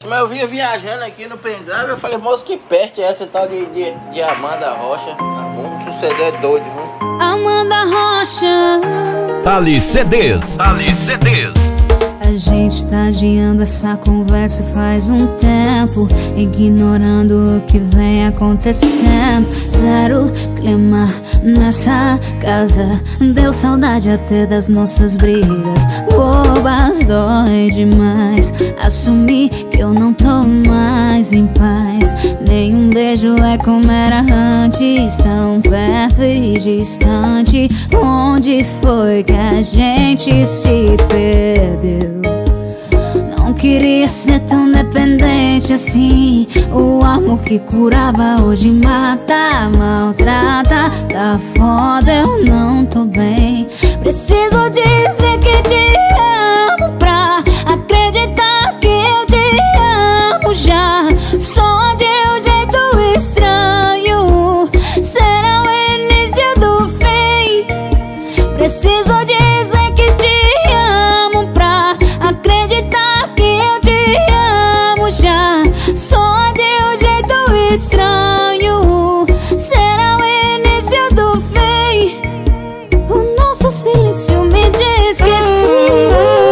Mas eu vinha viajando aqui no pendrive, eu falei, moço, que peste é essa tal de Amanda Rocha? O suceder é doido, viu? Amanda Rocha. Tali CDs. A gente tá adiando essa conversa faz um tempo, ignorando o que vem acontecendo. Zero clima nessa casa, deu saudade até das nossas brigas bobas, dói demais assumir que eu não tô mais em paz. Nenhum beijo é como era antes, tão perto e distante. Onde foi que a gente se perdeu? Não queria ser tão dependente assim. O amor que curava hoje mata, maltrata. Tá foda, eu não tô bem. Preciso dizer que te amo pra acreditar que eu te amo já. Só de um jeito estranho será o início do fim. Preciso dizer que te amo pra acreditar que eu te amo já. Só de um jeito estranho será o início do fim. O nosso silêncio me diz que sim.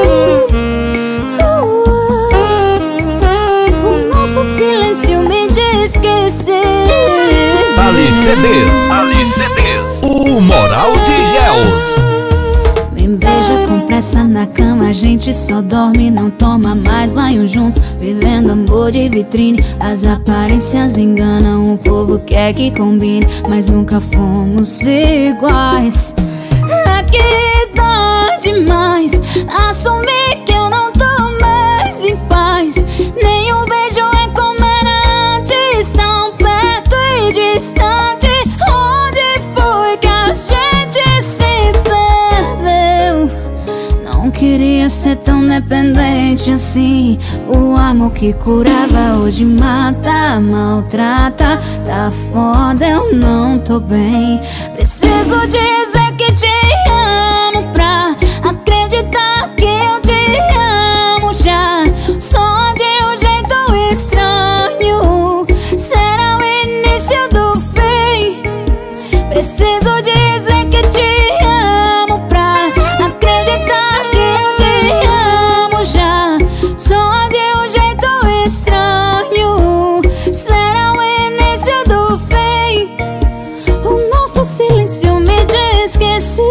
O nosso silêncio me diz que sim. Tali CDs. O Moral de Ilhéus. Me beija com pressa na cama, a gente só dorme, não toma mais banho juntos, vivendo amor de vitrine. As aparências enganam, o povo quer que combine, mas nunca fomos iguais. Aqui dói demais assumir que eu não tô mais em paz. Nenhum beijo é como era antes, tão perto e distante. Onde foi que a gente se perdeu? Não queria ser tão dependente assim. O amor que curava hoje mata, maltrata. Tá foda, eu não tô bem. Preciso dizer que te amo pra acreditar que eu te amo já. Só de um jeito estranho será o início do fim. Preciso dizer que te amo pra acreditar que eu te amo já. Só de um jeito estranho será o início do fim. O nosso silêncio me diz que sim.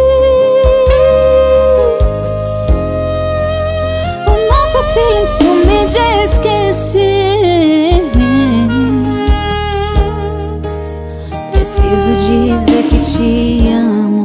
O nosso silêncio me diz que sim. Preciso dizer que te amo